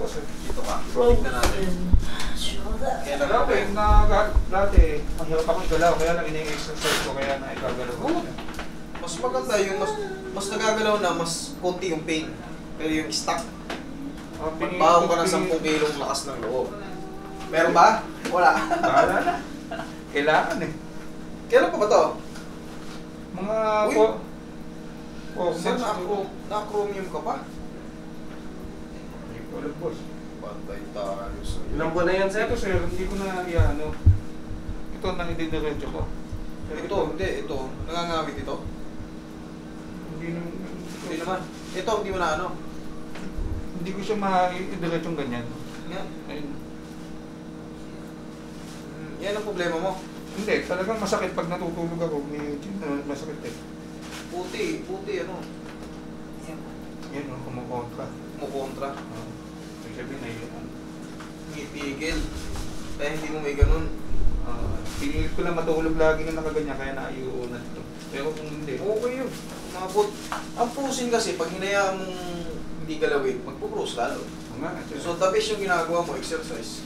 boss eh. Dito ka. Tignan natin. Kailan Dati, mahirap akong galaw, kaya lang ini-exercise ko, kaya na ikagalaw ko. mas maganda yung mas nagagalaw na, mas konti yung pain. Pero yung stock, magbaho ka ng 10 kilong lakas ng loob. Meron ba? Wala. Wala na. Kailangan eh. Kailan pa ba to? Mga Sir, na-chromium ka pa? Hindi ko alam, boss. Bantay tayo sa'yo. Ilang buwan na yan, sir? Ito sir, hindi ko na ano. Ito na idiniretso ko. Ito, hindi. Ito. Nangangawit ito. Hindi naman. Ito, hindi mo na ano. Hindi ko siya ma-idiretsong ganyan. Yan. Ayun. Yan ang problema mo. Hindi, talagang masakit pag natutulog ako. Masakit eh. Puti ano. Yan, kumukontra. Kumukontra. May sabihin na yun. Ngipigil. Kaya hindi mo may ganun. Pinilit ko lang matulog lagi na nakaganyan, kaya naayunan ito. Pero kung hindi, Okay yun. Ang pusin kasi, pag hinayaan mong hindi galawin, magpuprose lalo. So the best yung ginagawa mo, exercise.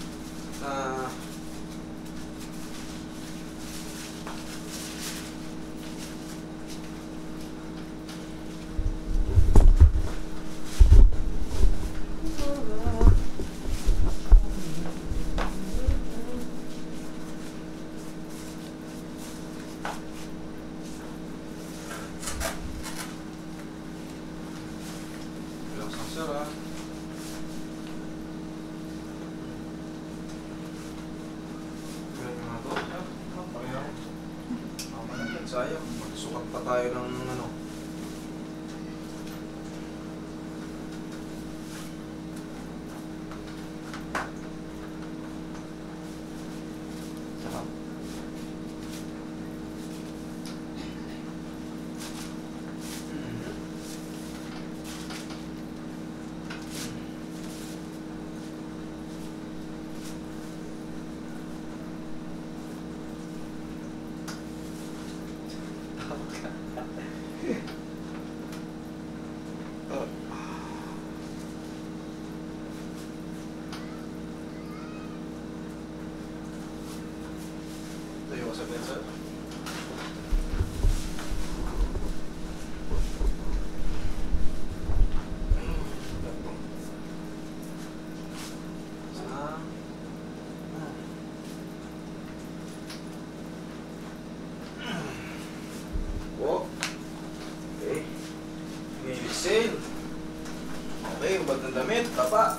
Sir, ha? Ganyan nga to. Pareho. Sayang. Magsukat pa tayo ng ano. Tayo ka sa pensa. Okay. Nilisin. Okay, ubad ng damit. Tapa.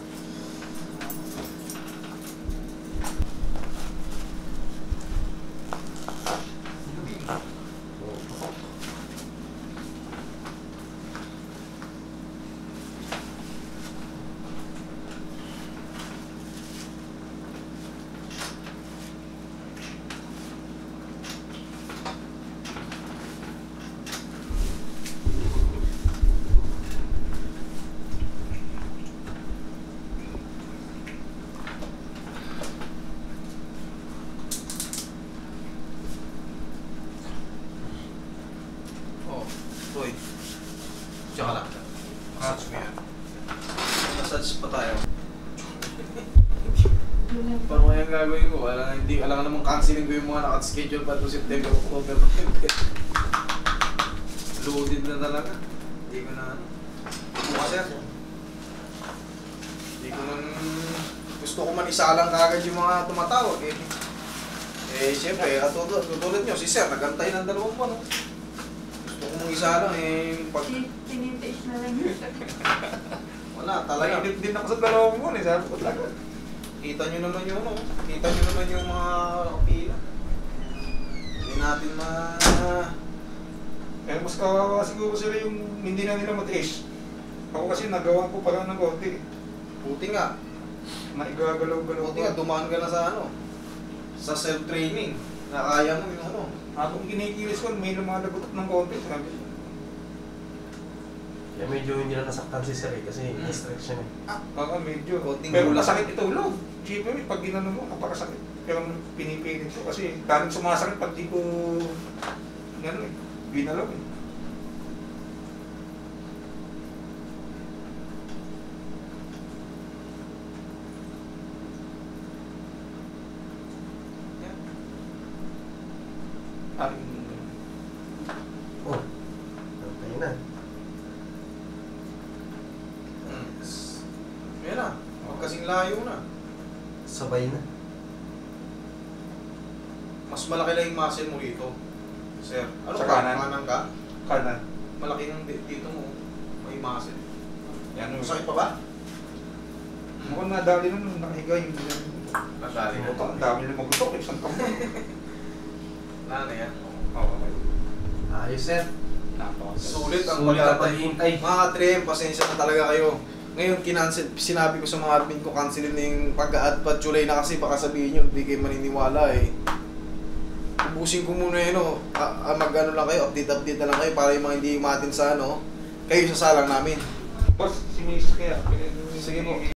Toy. Tsaka lang. Massage mo yan. Massage pa tayo. Paano kaya gagawin ko? Hindi, alam namang canceling ko yung mga nakaschedule pa to September, October, November. Loaded na talaga. Hindi ko na ano. Bukas yan. Hindi ko man... Gusto ko man isalang kagad yung mga tumatawag eh. Siyempre, katulad nyo, si Sir, nagantay ng 2 buwan. No? Gusto ko mong isa lang eh. Tinitiis na lang yun. Wala, talaga. Nainip din ako sa 2 buwan eh, sabi ko talaga. Kita nyo naman yung ano, kita nyo naman yung mga kapila. Hindi natin Eh, mas kawawa siguro sila yung hindi na nila matiis. Ako kasi nagawa ko parang ng konti. Buti nga. Maigagalaw-galaw. Buti nga, dumaan ka na sa ano, sa self-training. Na kaya mo yung ano. Akong kinikilis ko, may lumalagot ng konti. Sabi ko. Kaya medyo hindi na nasaktan si Sir eh, kasi na-stretch siya eh. Medyo. Konting Pero gulat. masakit itulog. Siyempre, pag ginano mo, napakasakit. Pero pinipilit ko kasi daling sumasakit pag di ko gano'n eh, binalaw eh. layo na. Sabay na. Mas malaki lang yung muscle mo rito. Sir, ano Sa ka? kanan? Kanan ka? Kanan. Malaki ng dito mo. May muscle. Yan o. Masakit pa ba? Mukhang nadali na nung nakahiga yung Nadali na. ito. Ang dami na magutok. Isang kamay. Wala na yan. Oo. Ayos, sir. Sulit ang Sulit ang pagkatay. paghihintay. Mga trim, pasensya na talaga kayo. Ngayon, sinabi ko sa mga admin ko, cancelin na yung pag-a-add pa July na kasi baka sabihin nyo, hindi kayo maniniwala eh. Ubusin ko muna yun, no? Mag-ano lang kayo, update na lang kayo para yung mga hindi umatin sa ano, kayo sasalang namin. Boss, si Miss kaya. Sige po.